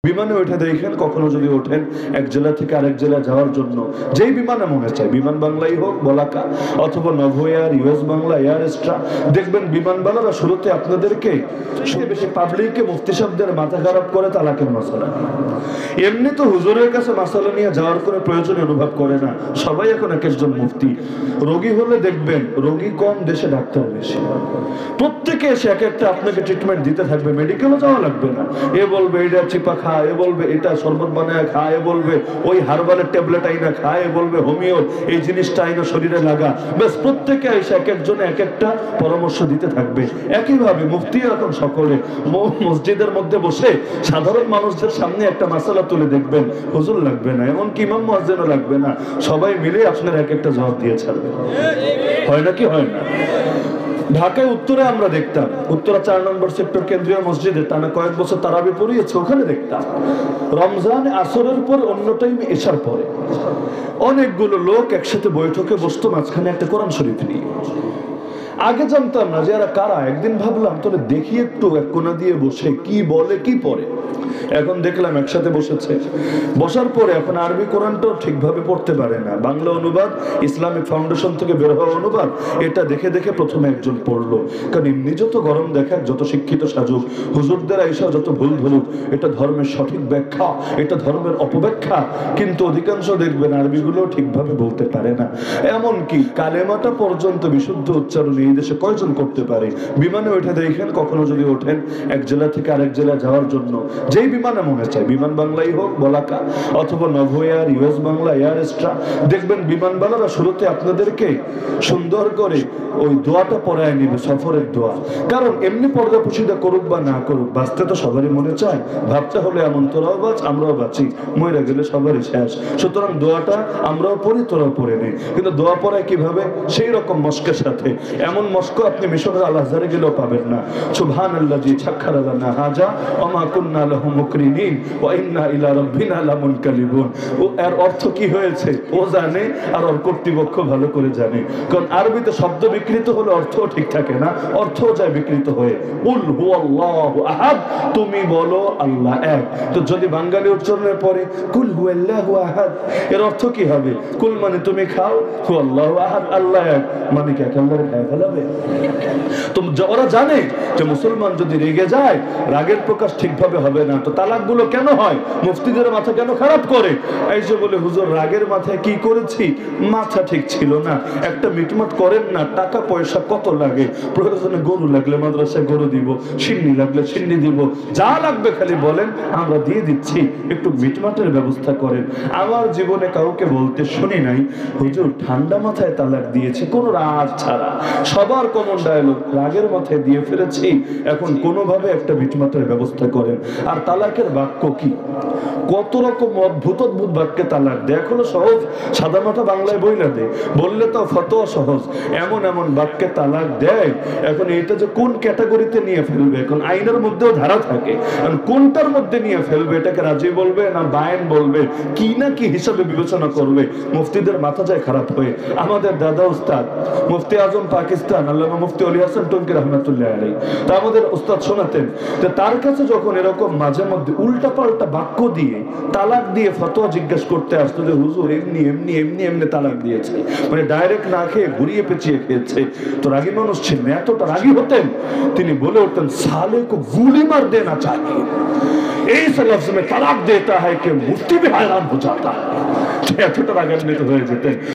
বিমানে উঠে দেখেন, কখনো যদি ওঠেন এক জেলা থেকে আরেক জেলা যাওয়ার জন্য, যেই বিমানে মনে চায়, বিমান বাংলাই হোক, বলাকা অথবা Novo Air, US Bangla, Air Astra, দেখবেন বিমানবালারা শুরুতে আপনাদেরকে বেশি পাবলিককে মুফতি সাহেবদের মাথা খারাপ করে তালাকের মশলা। এমনি তো হুজুরের কাছে মাসালা নিয়ে যাওয়ার কোনো প্রয়োজন অনুভব করে না, সবাই এখন এক একজন মুফতি। রোগী হলে দেখবেন রোগী কম, দেশে ডাক্তার বেশি, প্রত্যেকে এসে এক একটা আপনাকে ট্রিটমেন্ট দিতে থাকবে, মেডিকেলও যাওয়া লাগবে না। এ বলবে এটা চিপা খা, এ বলবে এটা শরবত বানায় খা, এ বলবে ওই হার্বালের ট্যাবলেট আইনা খা, এ বলবে হোমিওর এই জিনিসটা আইনা শরীরে লাগা। বেশ প্রত্যেকে এসে এক একজনে এক একটা পরামর্শ দিতে থাকবে। একইভাবে মুফতি এখন সকলে মসজিদের মধ্যে বসে সাধারণ মানুষদের সামনে একটা মাসালা তুলে দেখবেন, হুজুর লাগবে না, এমনকি ইমাম মুয়াজ্জিনও লাগবে না, সবাই মিলে আপনার এক একটা জবাব দিয়ে ছাড়বে। হয় নাকি হয় না? ঢাকায় উত্তরে আমরা দেখতাম, উত্তরা 4 নম্বর সেক্টর কেন্দ্রীয় মসজিদে টানা কয়েক বছর তারাবি পড়িয়েছে, ওখানে দেখতাম রমজান আসরের পর অন্য টাইমে এশার পরে অনেকগুলো লোক একসাথে বৈঠকে বসতো, মাঝখানে একটা কোরআন শরীফ নিয়ে। আগে জানতাম না যে এরা কারা, একদিন ভাবলাম তোরে দেখি একটু এক কোণা দিয়ে বসে কি বলে কি পড়ে। এখন দেখলাম একসাথে বসেছে, বসার পরে এখন আরবি কোরআনটাও ঠিকভাবে পড়তে পারে না, বাংলা অনুবাদ ইসলামিক ফাউন্ডেশন থেকে বের হওয়া অনুবাদ, এটা দেখে দেখে প্রথমে একজন পড়লো। কারণ এমনি যত গরম দেখাক, যত শিক্ষিত সাজুক, হুজুরদের আইসা যত ভুল ধরুক, এটা ধর্মের সঠিক ব্যাখ্যা, এটা ধর্মের অপব্যাখ্যা, কিন্তু অধিকাংশ দেখবেন আরবিগুলো ঠিকভাবে বলতে পারে না। এমনকি কালেমাটা পর্যন্ত বিশুদ্ধ উচ্চারণ এই দেশে কয়জন করতে পারে? বিমানে উঠে দেখেন, কখনো যদি ওঠেন এক জেলা থেকে আরেক জেলা যাওয়ার জন্য, যেই বিমানে মনে চায়, বিমান বাংলাই হোক, বলাকা অথবা Novo Air, US Bangla, Air Astra, দেখবেন বিমানবালারা শুরুতে আপনাদেরকে সুন্দর করে ওই দোয়াটা পড়ায় নিবে, সফরের দোয়া। কারণ এমনি পর্দা পুশিদা করুক বা না করুক, বাঁচতে তো সবারই মনে চায়, ভাবতে হলে এমন তোরাও বাঁচ আমরাও বাঁচি, মরে গেলে সবারই শেষ, সুতরাং দোয়াটা আমরাও পড়ি তোরাও পড়ে নেই। কিন্তু দোয়া পড়ায় কিভাবে? সেই রকম মস্কের সাথে, এমন মস্ক আপনি মিশরের আল আজহারে গেলেও পাবেন না। সুবহানাল্লাযী সাক্খারা লানা হাযা ওয়া মা কুন্না লাহু মুকরিনিন ওয়া ইন্না ইলা রাব্বিনা লামুনকালিবুন। ও এর অর্থ কি হয়েছে ও জানে, আর ওর কর্তৃপক্ষ ভালো করে জানে। কারণ আরবিতে শব্দ বিকৃত হলে অর্থও ঠিক থাকে না, অর্থও যায় বিকৃত হয়ে। কুল হুয়াল্লাহু আহাদ, তুমি বলো আল্লাহ এক। তো যদি বাঙালি উচ্চারণের পরে কুল হুয়াল্লাহু আহাদ, এর অর্থ কি হবে? কুল মানে তুমি খাও, হুয়াল্লাহু আহাদ আল্লাহ এক, মানে কি আল্লাহর খায় ফেলাবে? তো ওরা জানে যে মুসলমান যদি রেগে যায়, রাগের প্রকাশ ঠিকভাবে হবে না। তো তালাকগুলো কেন হয়? মুফতিদের মাথা কেন খারাপ করে? এই যে বলে হুজুর রাগের মাথায় কি করেছি, মাথা ঠিক ছিল না, একটা মিটমাট করেন না, টাকা পয়সা কত লাগে, প্রয়োজনে গরু লাগলে মাদ্রাসায় গরু দিব, সিন্নি লাগলে সিন্নি দিব, যা লাগবে খালি বলেন, আমরা দিয়ে দিচ্ছি, একটু মিটমাটের ব্যবস্থা করেন। আমার জীবনে কাউকে বলতে শুনি নাই হুজুর ঠান্ডা মাথায় তালাক দিয়েছি, কোনো রাগ ছাড়া, সবার কমন ডায়লগ, রাগের মাথায় দিয়ে ফেলেছি, এখন কোনোভাবে একটা মিটমাটের ব্যবস্থা করেন। আর তালাকের বাক্য কি, কত রকম অদ্ভুত অদ্ভুত বাক্যে তালাক দেয়, এখনো সহজ সাদা মাথা বাংলায় বইলা দেয়, বললে তো ফতোয়া সহজ, এমন এমন বাক্যে তালাক দেয়। এখন এটা যে কোন ক্যাটাগরিতে নিয়ে ফেলবে, এখন আইনের মধ্যেও ধারা থাকে, কোনটার মধ্যে নিয়ে ফেলবে, এটাকে রাজি বলবে না বায়েন বলবে, কি না কি হিসাবে বিবেচনা করবে, মুফতিদের মাথা যায় খারাপ হয়ে। আমাদের দাদা উস্তাদ মুফতি আজম পাকিস্তান আল্লামা মুফতি আলী হাসান টঙ্গী রহমাতুল্লাহ আলাইহি, তা আমাদের উস্তাদ শোনাতেন যে তার কাছে যখন এরকম মাঝে মধ্যে উল্টা পাল্টা বাক্য দিয়ে তালাক দিয়ে ফতোয়া জিজ্ঞেস করতে আসতো যে হুজুর এমনি এমনি এমনি এমনি তালাক দিয়েছে, মানে ডাইরেক্ট না খেয়ে ঘুরিয়ে পেঁচিয়ে খেয়েছে, তো রাগী মানুষ ছিলেন, এতটা রাগী হতেন তিনি বলে উঠতেন সালে কো গুলি মার দেনা চাহিয়ে, इस लफ्ज में तलाक देता है कि मुफ्ती भी हैरान हो जाता है, এতটা রাগান্বিত হয়ে যেতেন।